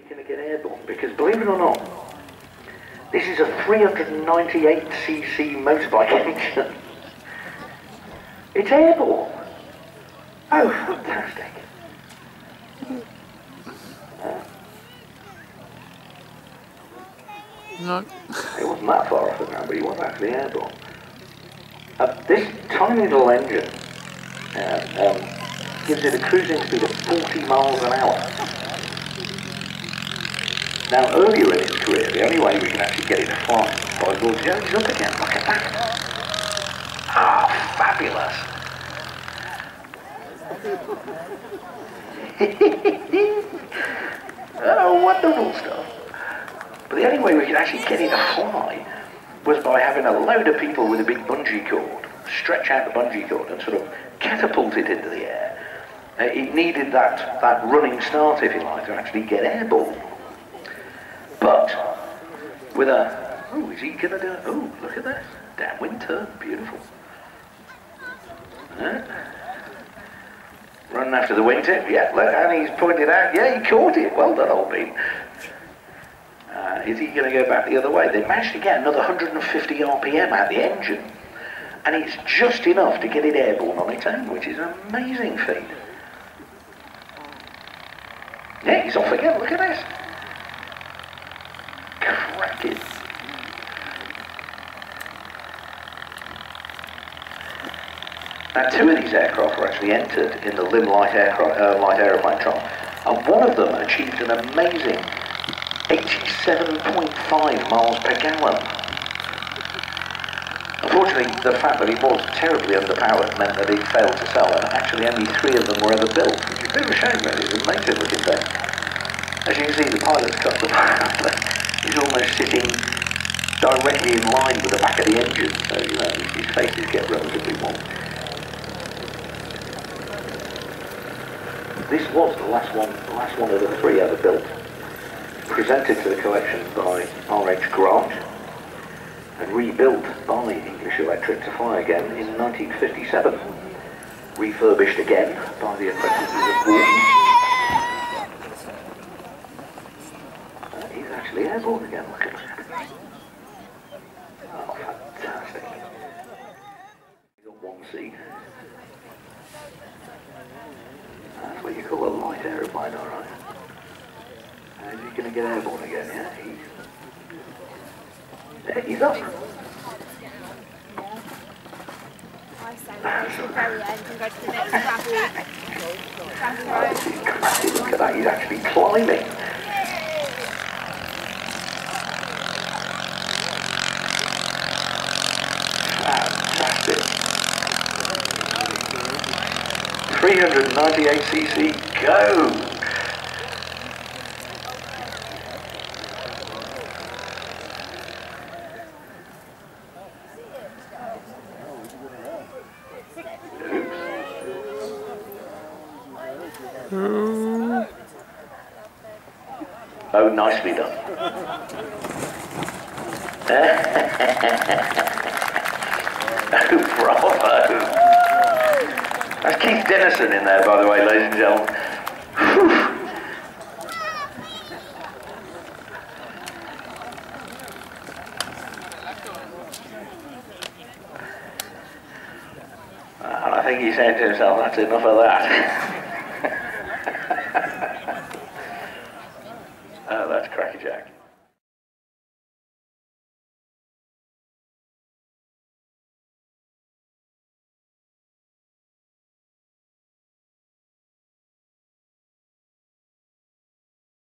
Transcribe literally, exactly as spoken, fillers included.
going to get airborne? Because believe it or not, this is a three hundred ninety-eight c c motorbike engine. It's airborne. Oh, fantastic. Uh, no. It wasn't that far off the ground, but he was actually airborne. Uh, this tiny little engine uh, um, gives it a cruising speed of forty miles an hour. Now, earlier in its career, the only way we can actually get it to fly by Lord Jones up again. Look at that. Ah, oh, fabulous. Oh, wonderful stuff. But the only way we could actually get it to fly was by having a load of people with a big bungee cord stretch out the bungee cord and sort of catapult it into the air. Uh, it needed that, that running start, if you like, to actually get airborne. But with a, oh, is he going to do, oh, look at that, downwind turn, beautiful. Uh, running after the wingtip, yeah, look, and he's pointed out, yeah, he caught it, well done, old bean. Uh, is he going to go back the other way? They managed to get another one hundred fifty R P M out of the engine, and it's just enough to get it airborne on its own, which is an amazing feat. Yeah, he's off again, look at this. Cracking. Now, two of these aircraft were actually entered in the Lim Light, aircraft, uh, light Aeroplane Trial, and one of them achieved an amazing eighty-seven point five miles per gallon. Unfortunately, the fact that it was terribly underpowered meant that it failed to sell, and actually only three of them were ever built, which is a bit of a shame, really. It's an amazing looking thing. As you can see, the pilot's got the he's almost sitting directly in line with the back of the engine, so you know his faces get relatively warm. This was the last one, the last one of the three ever built. Presented to the collection by R H Grant and rebuilt by English Electric to fly again in nineteen fifty-seven. Refurbished again by the apprentices of Warden. Uh, he's actually airborne again, look at that. Oh, fantastic. He's got one seat. That's what you call a light aeroplane, alright. Is he going to get airborne again? Yeah, he's, yeah, he's up. I stand at the very end and go to the next travel. Look at that, he's actually climbing. Fantastic. three hundred ninety-eight c c, go! Oh, nicely done. Oh, bravo. That's Keith Dennison in there, by the way, ladies and gentlemen. Whew. And I think he said to himself, that's enough of that. Oh, that's crackerjack.